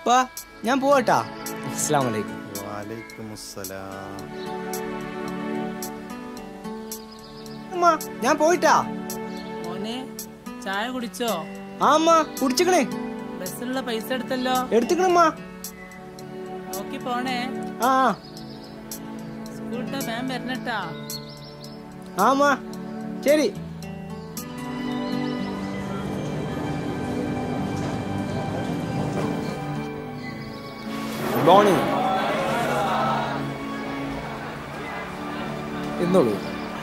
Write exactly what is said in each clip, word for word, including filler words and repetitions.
പാ ഞാൻ പോവാട്ടാ. അസ്സലാമു അലൈക്കും. വലൈക്കും അസ്സലാം. അമ്മ ഞാൻ പോയിട്ടാ. മോനെ ചായ കുടിച്ചോ? ആ അമ്മ കുടിച്ചിക്കണേ. ബസ്സിലുള്ള പൈസ എടുത്തല്ലോ. എടുത്തിക്കണമ്മ. നോക്കി പോണേ. ആ സ്കൂളിട്ട് മാം വരണട്ടാ. ആ അമ്മ ശരി. മോർണിംഗ്. എന്നോളൂ.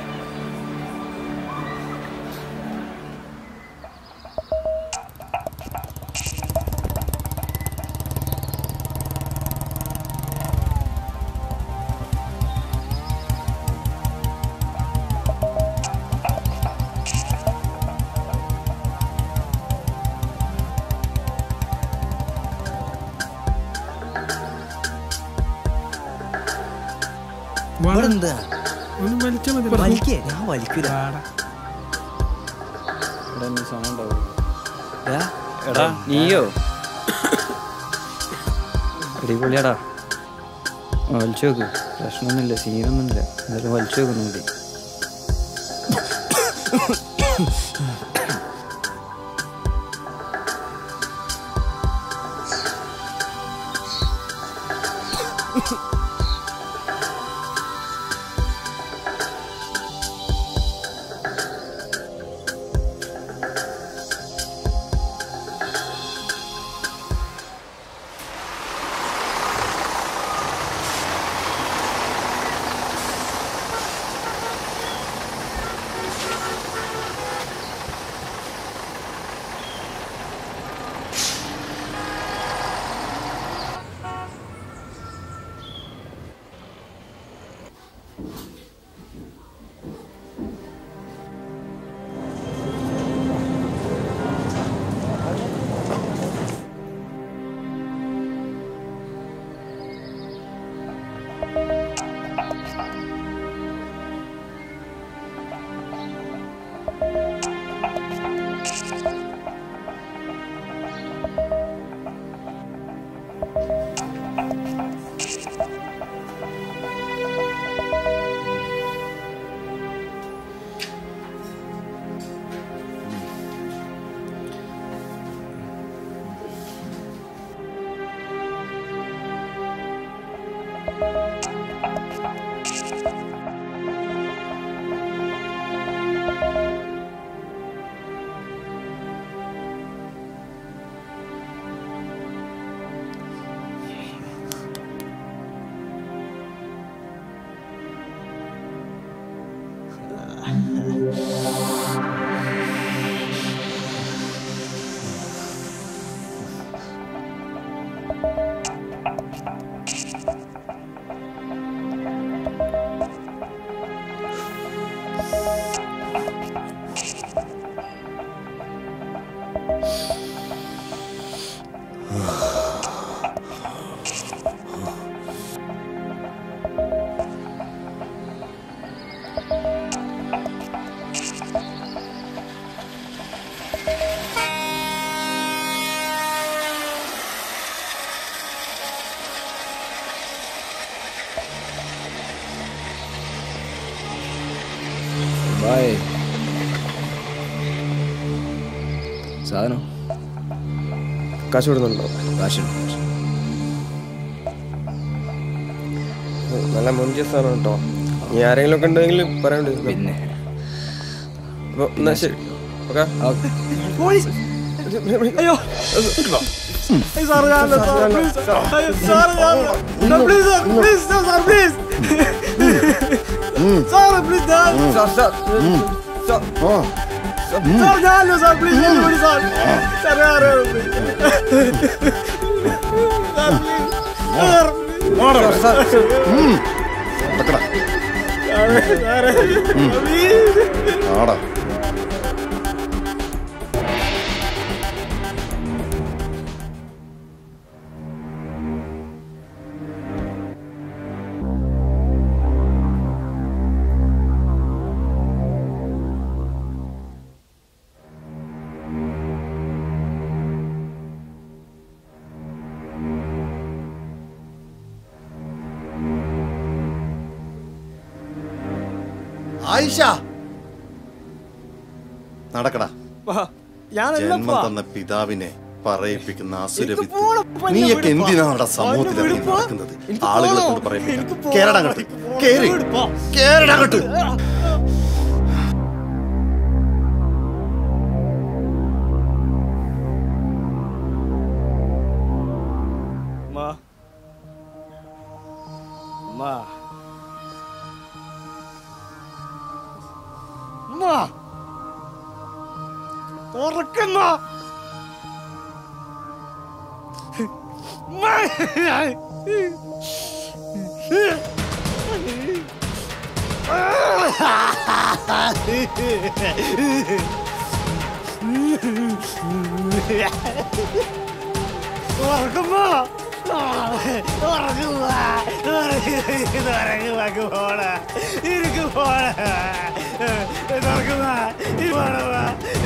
നീയോ അടിപൊളിയാടാ. വലിച്ചു നോക്ക്. പ്രശ്നമൊന്നുമില്ല, സീനൊന്നുമില്ല. എന്തായാലും വലിച്ചു നോക്കുന്നുണ്ട്. സാധനം കാശ് കൊടുക്കുന്നുണ്ടോ? കാശുണ്ട്. നല്ല മുഞ്ചിയ സാധനം കേട്ടോ. നീ ആരെങ്കിലും ഒക്കെ ഉണ്ടെങ്കിൽ പറയണ്ടേ? പിന്നെ എന്നാ ശരി. ഓക്കെ. അയ്യോ sir please sir please sir please sir sir sir ഞാനല്ലോ സാർ പ്ലീസ് സാർ സാർ ആടാ ആയിഷ നടക്കടാ. ജന്മം തന്ന പിതാവിനെ പറയിപ്പിക്കുന്ന അസുരവിത്ത്. നീയൊക്കെ എന്തിനാണ് സമൂഹത്തിൽ ഇറങ്ങി നടക്കുന്നത്? ആളുകളെ കൊണ്ട് പറയിപ്പിക്കാൻ. കേരടങ്ങട്ട് കേറി കേരടങ്ങട്ട്. തുറക്കുന്ന തുറക്കുമ്പോ പോണ ഇരിക്കു പോണ തുറക്കുന്ന പോണ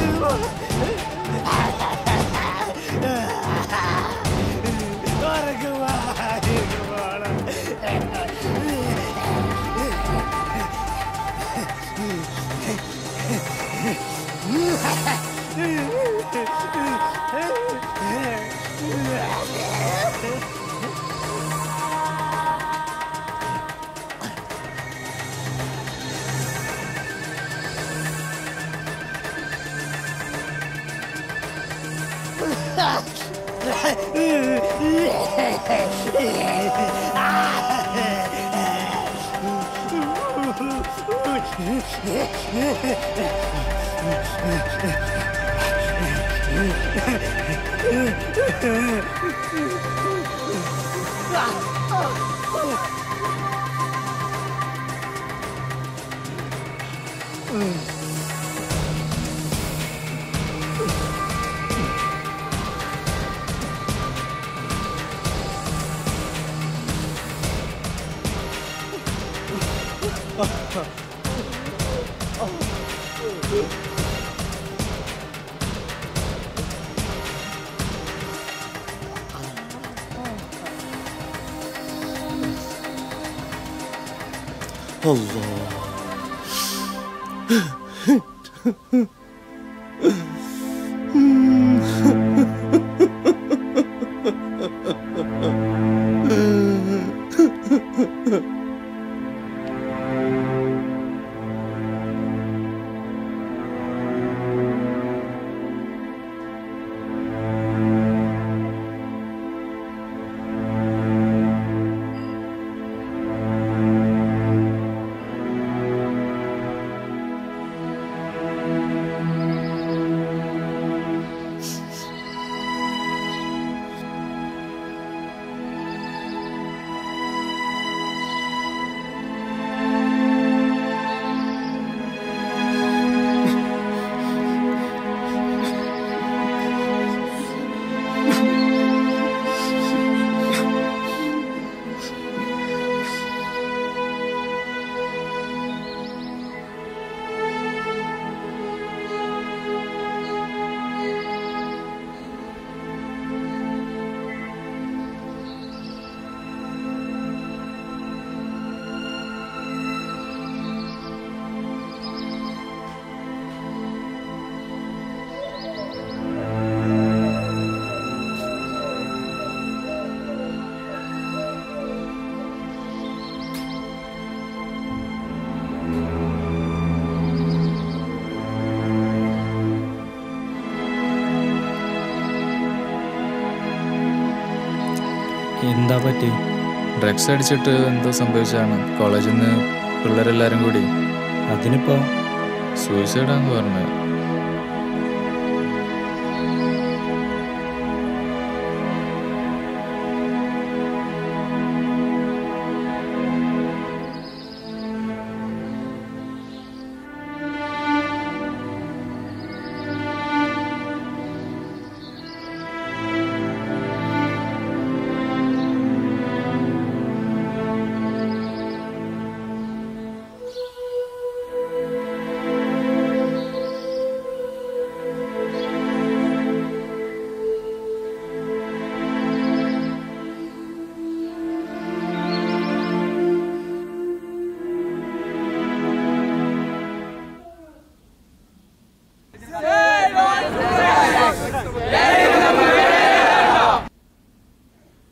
എന്താ പറ്റി? ഡ്രഗ്സ് അടിച്ചിട്ട് എന്തോ സംഭവിച്ചാണ്. കോളേജിൽ നിന്ന് പിള്ളേരെല്ലാരും കൂടി. അതിനിപ്പോ സൂയിസൈഡാന്ന് പറഞ്ഞു.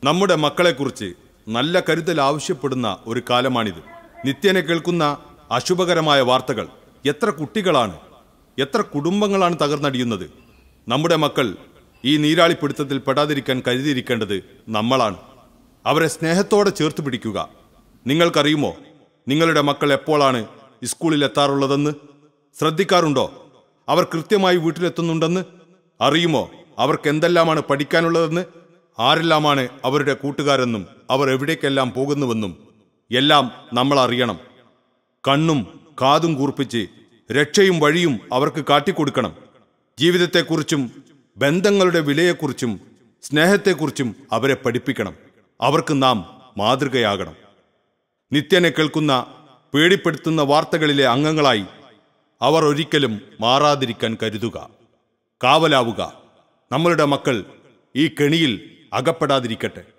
നമ്മുടെ മക്കളെക്കുറിച്ച് നല്ല കരുതൽ ആവശ്യപ്പെടുന്ന ഒരു കാലമാണിത്. നിത്യേന കേൾക്കുന്ന അശുഭകരമായ വാർത്തകൾ. എത്ര കുട്ടികളാണ്, എത്ര കുടുംബങ്ങളാണ് തകർന്നടിയുന്നത്. നമ്മുടെ മക്കൾ ഈ നീരാളിപ്പിടുത്തത്തിൽ പെടാതിരിക്കാൻ കരുതിയിരിക്കേണ്ടത് നമ്മളാണ്. അവരെ സ്നേഹത്തോടെ ചേർത്ത് പിടിക്കുക. നിങ്ങൾക്കറിയുമോ നിങ്ങളുടെ മക്കൾ എപ്പോഴാണ് സ്കൂളിൽ എത്താറുള്ളതെന്ന്? ശ്രദ്ധിക്കാറുണ്ടോ അവർ കൃത്യമായി വീട്ടിലെത്തുന്നുണ്ടെന്ന്? അറിയുമോ അവർക്ക് എന്തെല്ലാമാണ് പഠിക്കാനുള്ളതെന്ന്? ആരെല്ലാമാണ് അവരുടെ കൂട്ടുകാരെന്നും അവർ എവിടേക്കെല്ലാം പോകുന്നുവെന്നും എല്ലാം നമ്മൾ അറിയണം. കണ്ണും കാതും കൂർപ്പിച്ച് രക്ഷയും വഴിയും അവർക്ക് കാട്ടിക്കൊടുക്കണം. ജീവിതത്തെക്കുറിച്ചും ബന്ധങ്ങളുടെ വിലയെക്കുറിച്ചും സ്നേഹത്തെക്കുറിച്ചും അവരെ പഠിപ്പിക്കണം. അവർക്ക് നാം മാതൃകയാകണം. നിത്യേന കേൾക്കുന്ന പേടിപ്പെടുത്തുന്ന വാർത്തകളിലെ അംഗങ്ങളായി അവർ ഒരിക്കലും മാറാതിരിക്കാൻ കരുതുക. കാവലാവുക. നമ്മളുടെ മക്കൾ ഈ കെണിയിൽ അകപ്പെടാതിരിക്കട്ടെ.